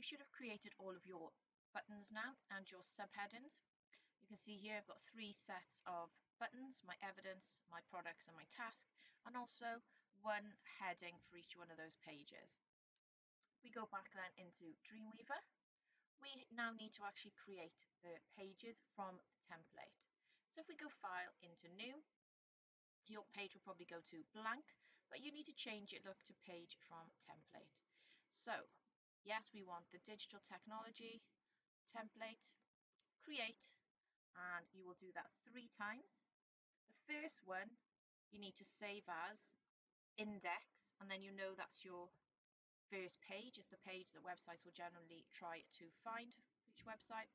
should have created all of your buttons now and your subheadings. You can see here I've got 3 sets of buttons, my evidence, my products and my task, and also one heading for each one of those pages. We go back then into Dreamweaver. We now need to actually create the pages from the template. So if we go File into New, your page will probably go to blank, but you need to change it look to Page from Template. So yes, we want the digital technology template, create, and you will do that 3 times. The first one you need to save as index, and then you know that's your first page, is the page that websites will generally try to find for each website.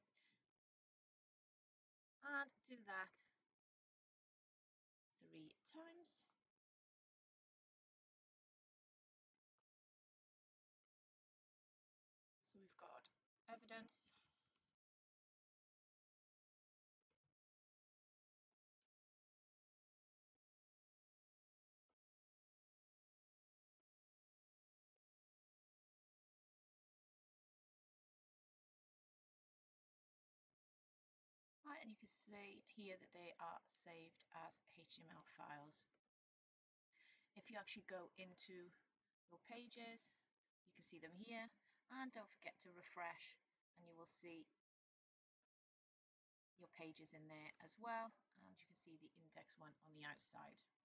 And do that 3 times. So we've got evidence, right, and you can see here that they are saved as HTML files. If you actually go into your pages, you can see them here, and don't forget to refresh and you will see your pages in there as well, and you can see the index one on the outside.